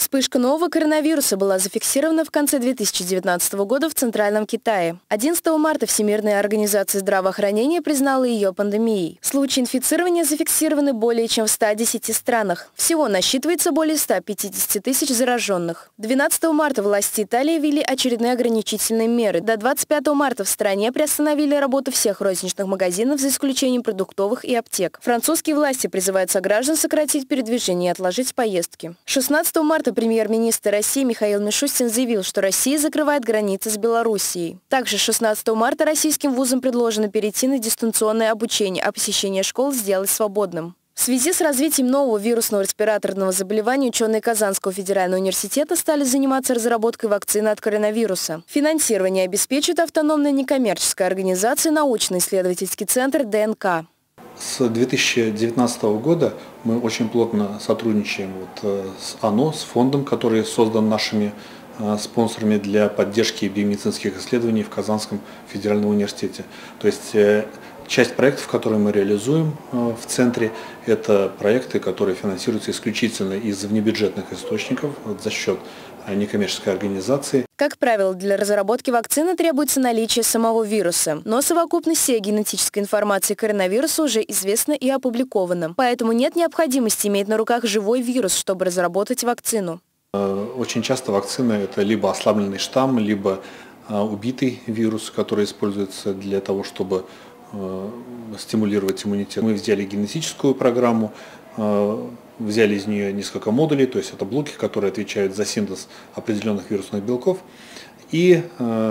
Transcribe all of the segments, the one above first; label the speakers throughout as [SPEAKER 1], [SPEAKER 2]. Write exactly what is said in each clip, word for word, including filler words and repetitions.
[SPEAKER 1] Вспышка нового коронавируса была зафиксирована в конце две тысячи девятнадцатого года в Центральном Китае. одиннадцатого марта Всемирная организация здравоохранения признала ее пандемией. Случаи инфицирования зафиксированы более чем в ста десяти странах. Всего насчитывается более ста пятидесяти тысяч зараженных. двенадцатого марта власти Италии ввели очередные ограничительные меры. До двадцать пятого марта в стране приостановили работу всех розничных магазинов за исключением продуктовых и аптек. Французские власти призывают сограждан сократить передвижение и отложить поездки. шестнадцатого марта премьер-министр России Михаил Мишустин заявил, что Россия закрывает границы с Белоруссией. Также шестнадцатого марта российским вузам предложено перейти на дистанционное обучение, а посещение школ сделать свободным. В связи с развитием нового вирусного респираторного заболевания ученые Казанского федерального университета стали заниматься разработкой вакцины от коронавируса. Финансирование обеспечит автономная некоммерческая организация «Научно-исследовательский центр ДНК».
[SPEAKER 2] С две тысячи девятнадцатого года мы очень плотно сотрудничаем вот с АНО, с фондом, который создан нашими спонсорами для поддержки биомедицинских исследований в Казанском федеральном университете. То есть часть проектов, которые мы реализуем в центре, это проекты, которые финансируются исключительно из внебюджетных источников вот, за счет некоммерческой организации.
[SPEAKER 1] Как правило, для разработки вакцины требуется наличие самого вируса, но совокупность всей генетической информации коронавируса уже известна и опубликована. Поэтому нет необходимости иметь на руках живой вирус, чтобы разработать вакцину.
[SPEAKER 2] Очень часто вакцина – это либо ослабленный штамм, либо убитый вирус, который используется для того, чтобы стимулировать иммунитет. Мы взяли генетическую программу, взяли из нее несколько модулей, то есть это блоки, которые отвечают за синтез определенных вирусных белков, и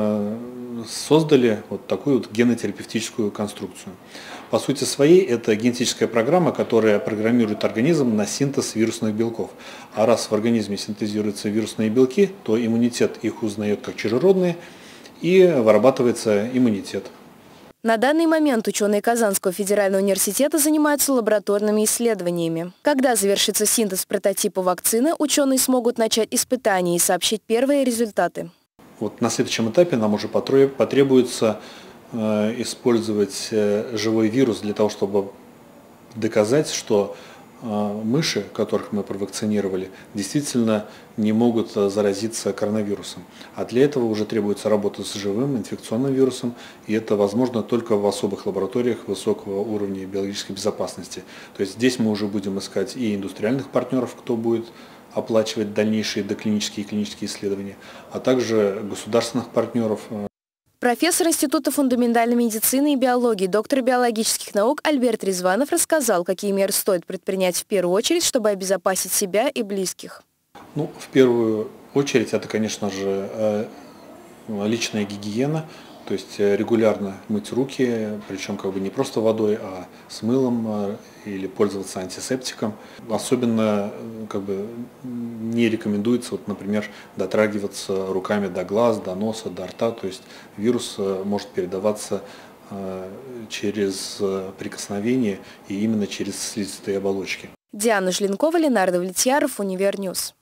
[SPEAKER 2] создали вот такую вот генотерапевтическую конструкцию. По сути своей, это генетическая программа, которая программирует организм на синтез вирусных белков. А раз в организме синтезируются вирусные белки, то иммунитет их узнает как чужеродные, и вырабатывается иммунитет.
[SPEAKER 1] На данный момент ученые Казанского федерального университета занимаются лабораторными исследованиями. Когда завершится синтез прототипа вакцины, ученые смогут начать испытания и сообщить первые результаты.
[SPEAKER 2] Вот на следующем этапе нам уже потребуется э, использовать э, живой вирус для того, чтобы доказать, что э, мыши, которых мы провакцинировали, действительно не могут заразиться коронавирусом. А для этого уже требуется работа с живым инфекционным вирусом, и это возможно только в особых лабораториях высокого уровня биологической безопасности. То есть здесь мы уже будем искать и индустриальных партнеров, кто будет оплачивать дальнейшие доклинические и клинические исследования, а также государственных партнеров.
[SPEAKER 1] Профессор Института фундаментальной медицины и биологии, доктор биологических наук Альберт Резванов рассказал, какие меры стоит предпринять в первую очередь, чтобы обезопасить себя и близких.
[SPEAKER 2] Ну, в первую очередь это, конечно же, личная гигиена, то есть регулярно мыть руки, причем как бы не просто водой, а с мылом или пользоваться антисептиком. Особенно как бы не рекомендуется, вот, например, дотрагиваться руками до глаз, до носа, до рта, то есть вирус может передаваться через прикосновение и именно через слизистые оболочки.
[SPEAKER 1] Диана Жленкова, Ленардо Влетьяров, Универньюз.